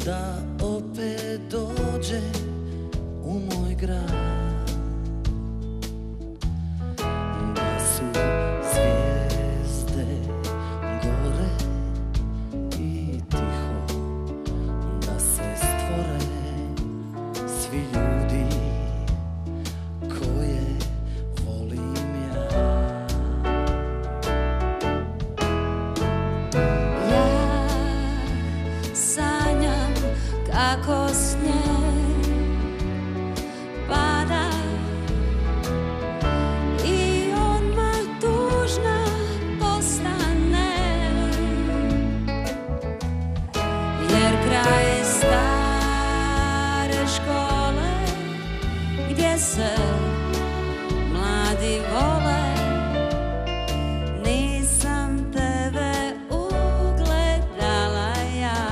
da opet dođe u moj grad, da su zvijezde gore i tiho da se stvore svi ljudi koje volim ja. Ja sanjam kako snijeg pada i odmah tužna postane, jer kraj stare škole gdje se mladi vole, nisam tebe ugledala ja.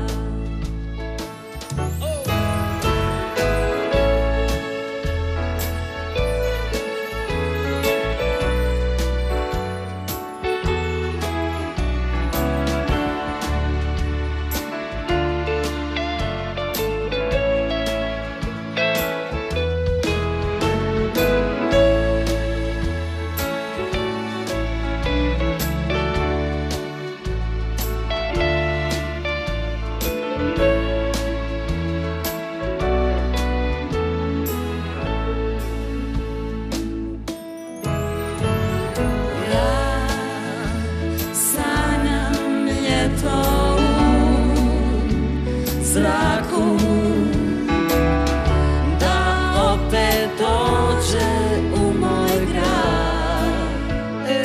Zraku da opet dođe u moj grad,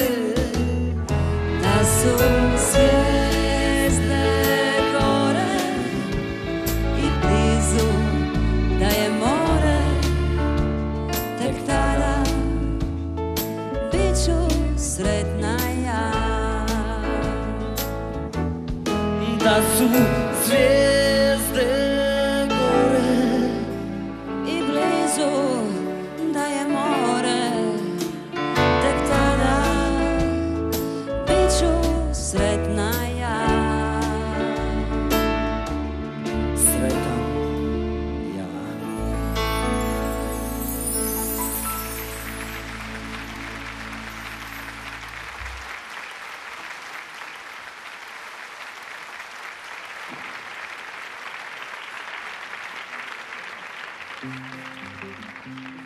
da su zvijezde gore i blizu da je more, tek tada bit ću sretna ja. Da su zvijezde gore i blizu da je more, tek tada bit ću sretna ja. Sretan ja. Thank you.